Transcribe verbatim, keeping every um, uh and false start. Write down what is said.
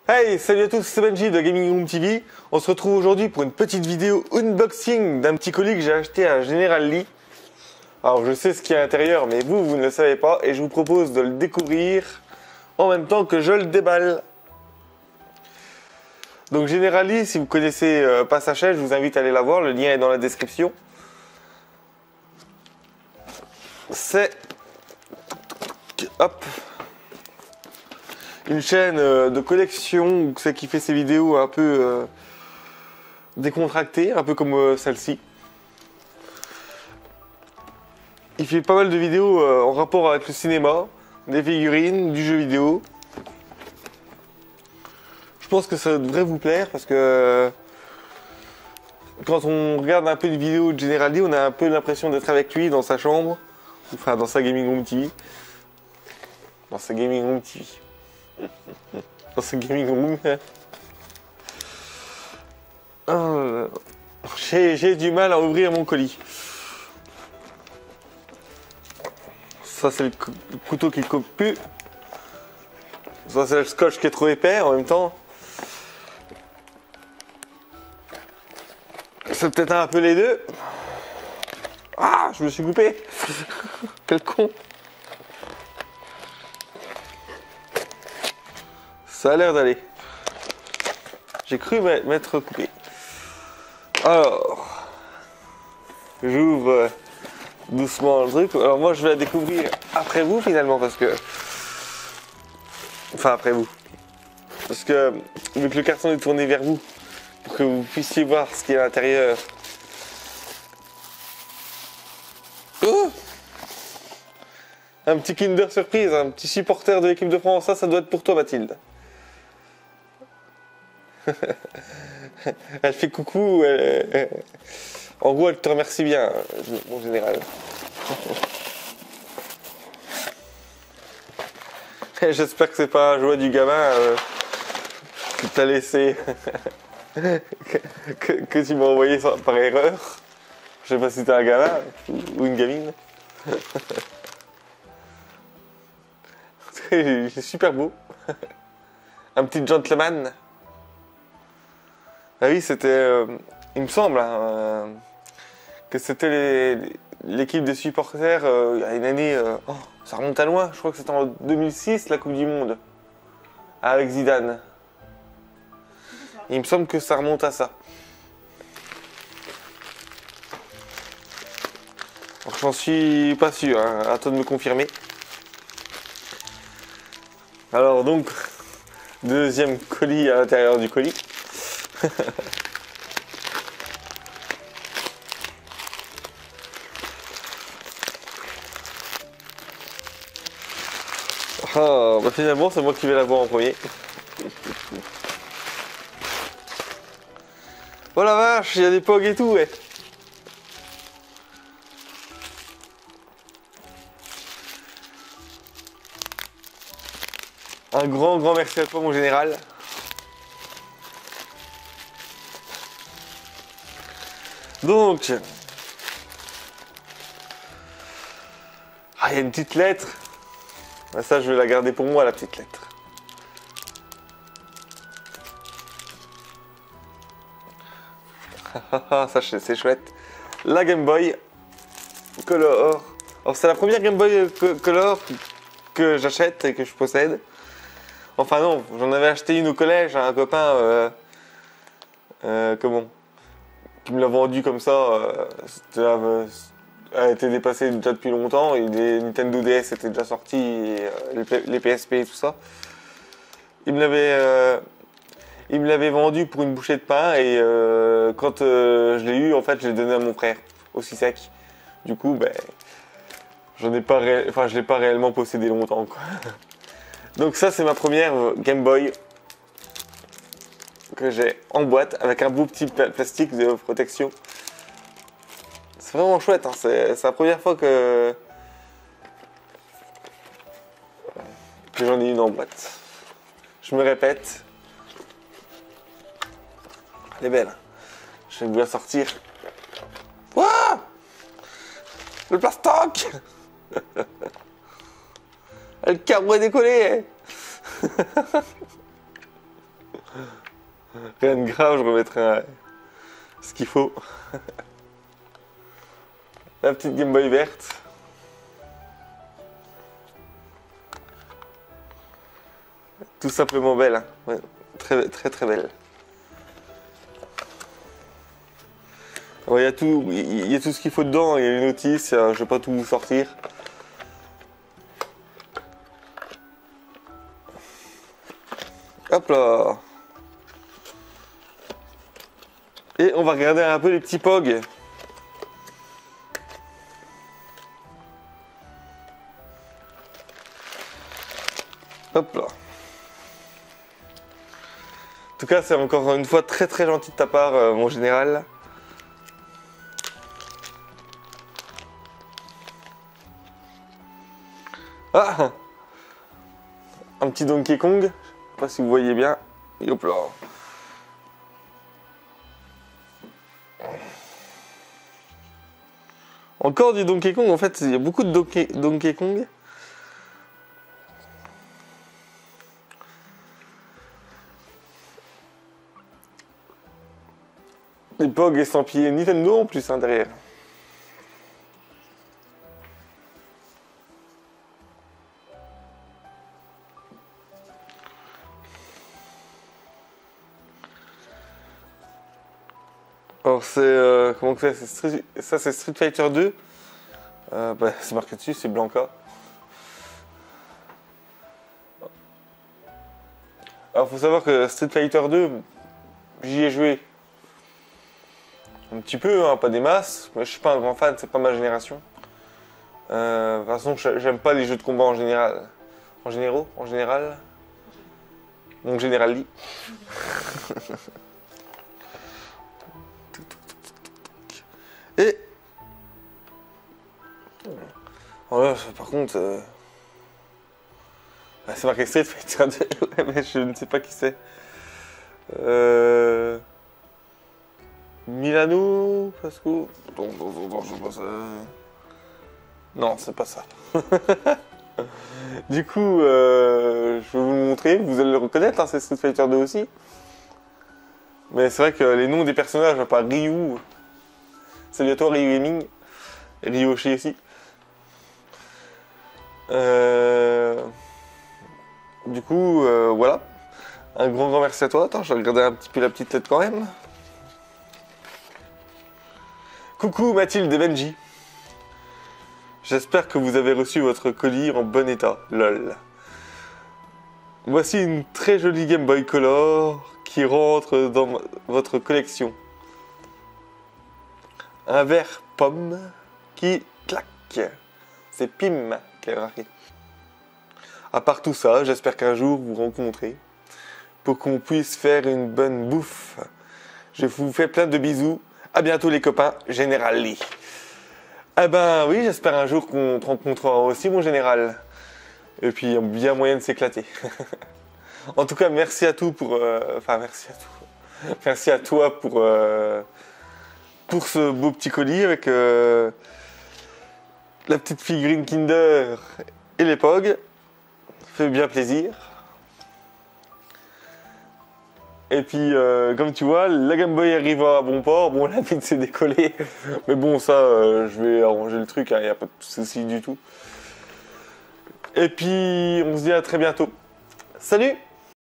Hey, salut à tous, c'est Benji de Gaming Room T V. On se retrouve aujourd'hui pour une petite vidéo unboxing d'un petit colis que j'ai acheté à General Lee. Alors je sais ce qu'il y a à l'intérieur, mais vous, vous ne le savez pas, et je vous propose de le découvrir en même temps que je le déballe. Donc General Lee, si vous connaissez euh, pas sa chaîne, je vous invite à aller la voir, le lien est dans la description. C'est... Hop, une chaîne euh, de collection, c'est qui fait ses vidéos un peu euh, décontractées, un peu comme euh, celle-ci. Il fait pas mal de vidéos euh, en rapport avec le cinéma, des figurines, du jeu vidéo. Je pense que ça devrait vous plaire parce que euh, quand on regarde un peu une vidéo de General Lee, on a un peu l'impression d'être avec lui dans sa chambre, enfin dans sa Gaming Room T V. Dans sa Gaming Room T V. Dans ce gaming room. Oh, j'ai du mal à ouvrir mon colis. Ça c'est le, le couteau qui coupe plus. Ça c'est le scotch qui est trop épais en même temps. C'est peut-être un peu les deux. Ah, je me suis coupé. Quel con. Ça a l'air d'aller. J'ai cru m'être coupé. Alors, j'ouvre euh, doucement le truc. Alors moi, je vais la découvrir après vous finalement parce que, enfin après vous, parce que vu que le carton est tourné vers vous, pour que vous puissiez voir ce qu'il y a à l'intérieur. Oh, un petit Kinder Surprise, un petit supporter de l'équipe de France. Ça, ça doit être pour toi, Mathilde. Elle fait coucou, elle, elle, en gros elle te remercie bien, mon général. J'espère que c'est pas un jouet du gamin euh, que t'as laissé, que, que, que tu m'as envoyé par erreur. Je sais pas si t'es un gamin ou une gamine. C'est super beau. Un petit gentleman. Ah oui, c'était, euh, il me semble, hein, euh, que c'était l'équipe des supporters euh, il y a une année, euh, oh, ça remonte à loin, je crois que c'était en deux mille six, la Coupe du Monde, avec Zidane. Il me semble que ça remonte à ça. J'en suis pas sûr, hein, à toi de me confirmer. Alors donc, deuxième colis à l'intérieur du colis. Ah, bah finalement c'est moi qui vais la voir en premier. Oh la vache, il y a des pogs et tout, ouais. Un grand grand merci à toi mon général. Donc, ah, il y a une petite lettre. Ça, je vais la garder pour moi, la petite lettre. Ça, c'est chouette. La Game Boy Color. Alors, c'est la première Game Boy Color que j'achète et que je possède. Enfin non, j'en avais acheté une au collège à un copain. Euh, euh, comment qui me l'a vendu comme ça, euh, euh, a été dépassé déjà depuis longtemps, et les Nintendo D S étaient déjà sortis, et, euh, les, les P S P et tout ça. Il me l'avait euh, il me l'avait vendu pour une bouchée de pain, et euh, quand euh, je l'ai eu, en fait, je l'ai donné à mon frère, aussi sec. Du coup, ben, j'en ai pas, enfin, je l'ai pas réellement possédé longtemps, quoi. Donc ça, c'est ma première Game Boy que j'ai en boîte avec un beau petit plastique de protection. C'est vraiment chouette, hein. C'est la première fois que, que j'en ai une en boîte. Je me répète. Elle est belle. Je vais vous la sortir. Wouah, le plastoc. Le carreau est décollé. Rien de grave, je remettrai un... ce qu'il faut. La petite Game Boy verte. Tout simplement belle. Hein. Ouais, très très très belle. Il ouais, y a tout, il y a tout ce qu'il faut dedans. Il y a une notice. Je vais pas tout vous sortir. Hop là. Et on va regarder un peu les petits P O G. Hop là. En tout cas, c'est encore une fois très très gentil de ta part, euh, mon général. Ah, un petit Donkey Kong. Je sais pas si vous voyez bien. Et hop là. Encore du Donkey Kong. En fait, il y a beaucoup de Donkey, Donkey Kong. Les P O G estampillés Nintendo en plus, hein, derrière. Alors c'est... Euh, comment que c'est Street... Ça c'est Street Fighter deux. Euh, bah, c'est marqué dessus, c'est Blanca. Alors faut savoir que Street Fighter deux, j'y ai joué un petit peu, hein, pas des masses. Mais je suis pas un grand fan, c'est pas ma génération. Euh, de toute façon, j'aime pas les jeux de combat en général. En généraux, en général. Donc générali. Et oh là, par contre, euh... ah, c'est marqué Street Fighter deux, ouais, mais je ne sais pas qui c'est. Euh... Milano, Pasco. Attends, attends, attends, je sais pas ça. Non, c'est pas ça. Du coup, euh, je vais vous le montrer. Vous allez le reconnaître, hein, c'est Street Fighter deux aussi. Mais c'est vrai que les noms des personnages, pas Ryu. Salut à toi, Ryu Gaming. Ryoshi aussi. Euh... Du coup, euh, voilà. Un grand grand merci à toi. Attends, je vais regarder un petit peu la petite tête quand même. Coucou Mathilde et Benji. J'espère que vous avez reçu votre colis en bon état. Lol. Voici une très jolie Game Boy Color qui rentre dans votre collection. Un verre pomme qui claque. C'est Pim qui a marqué. À part tout ça, j'espère qu'un jour vous rencontrez pour qu'on puisse faire une bonne bouffe. Je vous fais plein de bisous. À bientôt les copains, Général Lee. Eh ben oui, j'espère un jour qu'on te rencontrera aussi, mon général. Et puis, il y a bien moyen de s'éclater. En tout cas, merci à tout pour... Euh, enfin, merci à tout. Merci à toi pour... Euh, pour ce beau petit colis avec euh, la petite figurine Kinder et les P O G. Ça fait bien plaisir. Et puis, euh, comme tu vois, la Game Boy arrive à bon port. Bon, la vite s'est décollée. Mais bon, ça, euh, je vais arranger le truc. Il n'y a pas de souci du tout. Et puis, on se dit à très bientôt. Salut!